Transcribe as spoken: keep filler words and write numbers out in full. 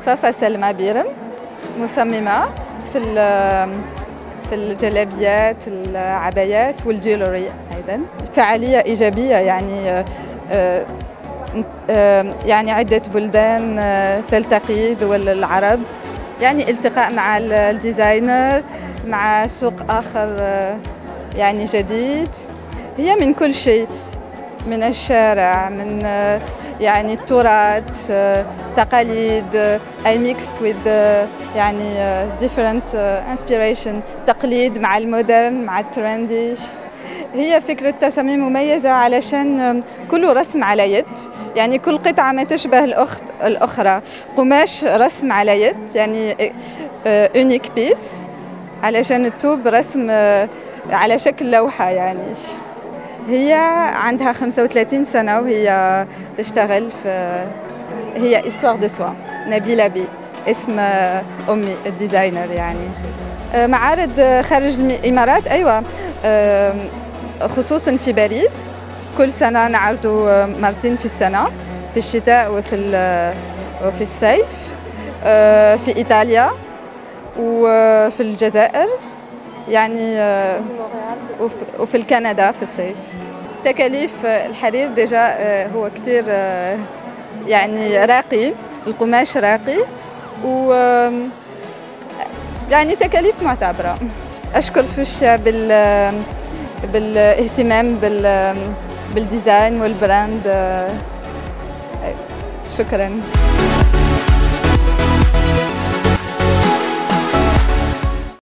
فافا سلمى بيرم، مصممة في في الجلابيات، العبايات والجيولري أيضا. فعالية إيجابية، يعني يعني عدة بلدان تلتقي، دول العرب، يعني التقاء مع الديزاينر، مع سوق آخر يعني جديد. هي من كل شيء، من الشارع، من يعني التراث، تقاليد. I mixed with يعني different inspiration، تقليد مع المودرن مع الترندي. هي فكرة تصاميم مميزة علشان كله رسم على يد، يعني كل قطعة ما تشبه الأخت الأخرى. قماش رسم على يد، يعني unique piece، علشان التوب رسم على شكل لوحة. يعني هي عندها خمسة وثلاثين سنة وهي تشتغل في، هي إستوار دو سوا. نبيلة بي اسم أمي الديزاينر. يعني معارض خارج الإمارات، أيوة، خصوصا في باريس. كل سنة نعرض مرتين في السنة، في الشتاء وفي وفي الصيف. في إيطاليا وفي الجزائر، يعني وفي الكندا في الصيف. تكاليف الحرير ديجا هو كتير يعني راقي، القماش راقي، و يعني تكاليف معتبرة. أشكر فوشيا بال بالاهتمام بال بالديزاين والبراند. شكراً.